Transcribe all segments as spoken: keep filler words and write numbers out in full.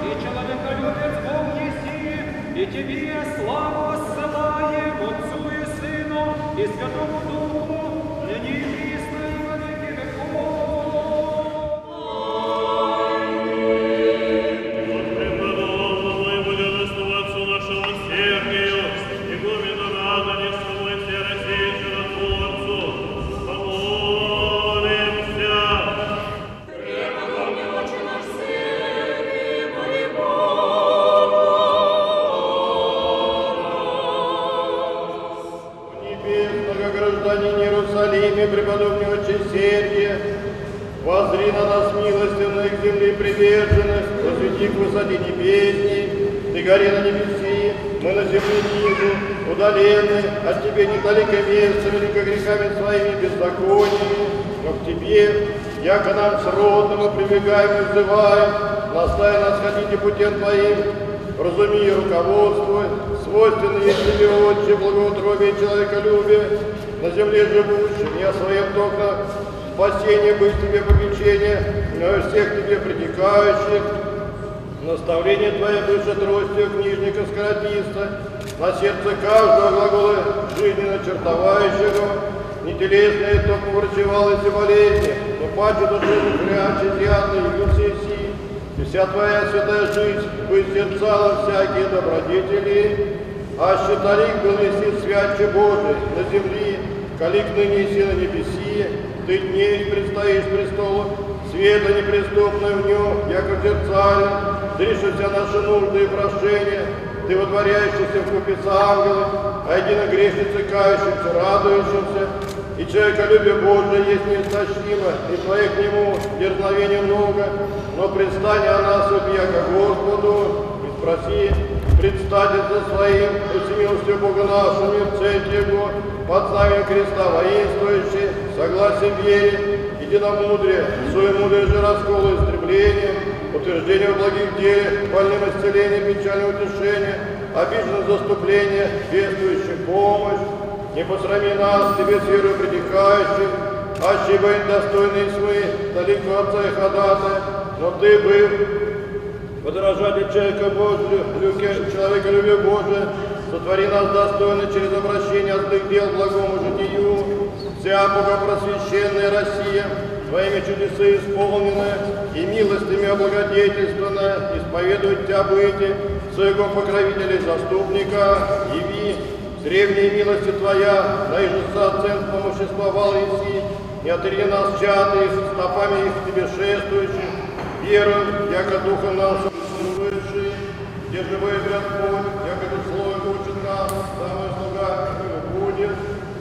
и человеколюбец Бог еси, и Тебе славу воссылаем Отцу и Сыну и Святому Духу, ныне и присно и во веки веков. Преподобный отче Сергия, воззри на нас милостивно и к земле приверженность, посвети к высоте небесней, ты гори на небеси, мы на земле низу, удалены, от тебе недалеко место, велико грехами своими беззакониями, но к тебе, яко нам сродному прибегаем и взываем, настави нас ходите путем твоим, разуми и руководствуй, свойственны есть тебе, отче, благоутробие и человеколюбие, на земле живущим, не о своем только спасение быть тебе попечение, но и всех тебе притекающих. Наставление твое душе тростью книжника скоротиста, на сердце каждого глагола жизни начертовающего, не телесные только врачевалось и болезни, но паче душевных хряч изъятный явился иси, и вся твоя святая жизнь быть сердцала всякие добродетели, а щитарик был иси святче Божий на земли, калик ныне иси на небеси, ты дней предстоишь престолу, света неприступной в нем, яко зерцале, зришься наши нужды и прошения, ты водворяющийся в купе с ангелом, а едино грешницы кающимся, радующимся, и человеколюбие Божие есть неистощимо, и твое к нему дерзновение много, но предстань о нас, яко Господу, и спроси, предстать за своим, и всемилостью Бога нашего, в церкви Его, под знаменем креста воинствующий, согласие в вере, единомудрие, суемудрие же раскола истребления, утверждение в благих деле, больным исцеление, печальное утешение, обиженное заступление, бедствующим помощь, не посрами нас, тебе с верой притекающих, аще бы достойные смы, далеко Отца и ходатая, но ты был подражатель человека Божию, человеколюбие Божие, сотвори нас достойно через обращение от злых дел к благому житию, вся богопросвященная Россия, твоими чудесы исполненная и милостями облагодетельственная, исповедует тебя быти, своего покровителя и заступника, яви, с древней милости твоя, наиже соценством уществовал Иси, не отри нас чаты, стопами их тебе шествующих, верою, яко духом нам сослуживший, где живой Господь, яко этот слой учит нас, самый слуга, какой будет.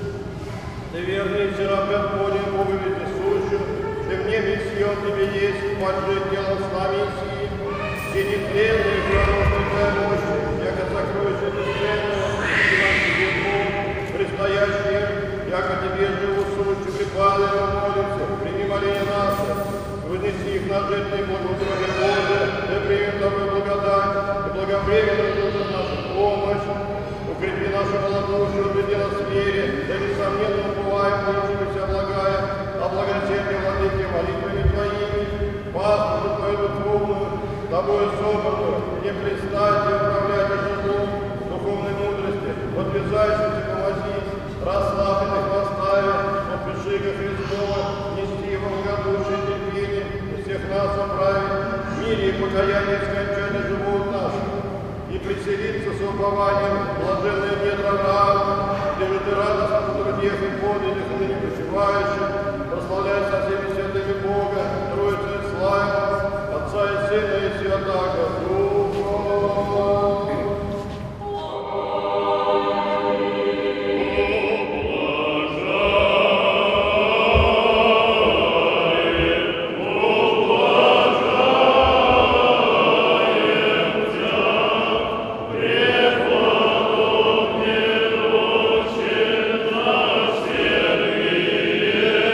Ты верный вчера Господень, Богу вездесущим, что в небе сион тебе есть, падшее тело с нами Иси, где нетленная пророчная твоя мощь, яко сокровище бесценное, и нам тебе Бог, предстоящее, яко тебе живу сущу, припады и молимся, прими моление наше, вознеси их на жертвы благоутробие Божие, да примем тобой благодать, и благовременно ждут нашу помощь, укрепи нашу малодушие, убеди нас в вере, да несомненно убываем, молчимся благая, о благосердии владыки молитвами твоими, пастырю твою духовную, тобою собранную, не пристать и управлять ожидом духовной мудрости, подвязайся, помози, расслабленных восставе, подпиши ко Христова, нести во благодушие терпение, всех нас оправить, в мире и покаяние скончания живот наших, и преселиться с упованием блаженное недра Авраама, где же ты радостно в трудах и подвигах ныне почивающих, прославляй со всеми святыми Бога, Троицу и славу, Отца и Сына и Святаго Духа.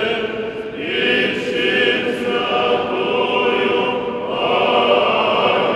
Amen.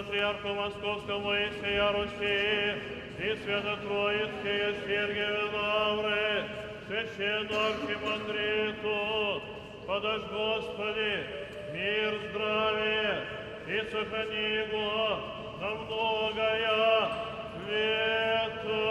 Патриарху Московскому и всея Руси, и Свято-Троицкие Сергиевы Лавры, Священному Архимандриту, подашь, Господи, мир, здравие, и сохрани его на многое лето.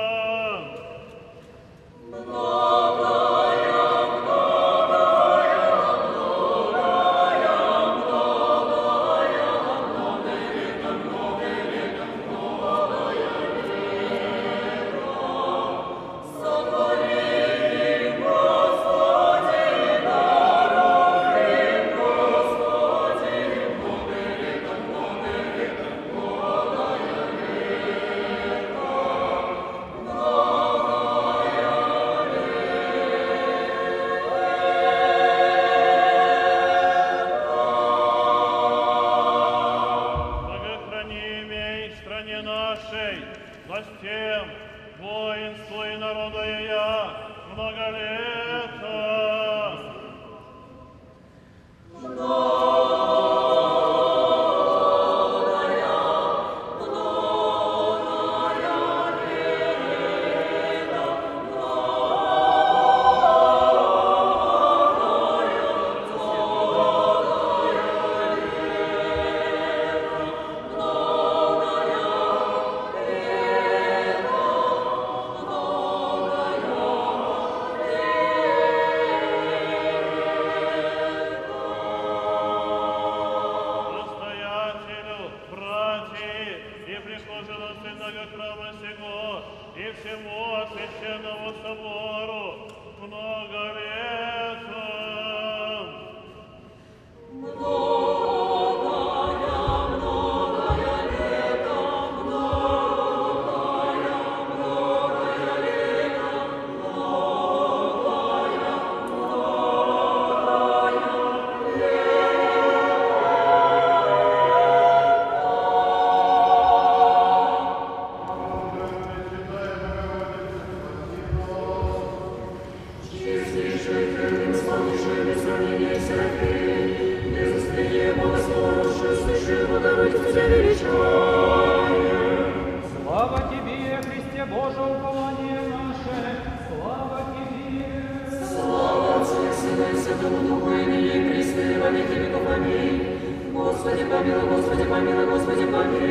властям, воинству и народу я много лета. Слава Тебе, Христе Боже, упование наше! Слава Тебе! Слава Отцу и Сыну и Святому Духу, и ныне и присно, и во веки веков. Аминь. Господи помилуй, Господи помилуй, Господи помилуй.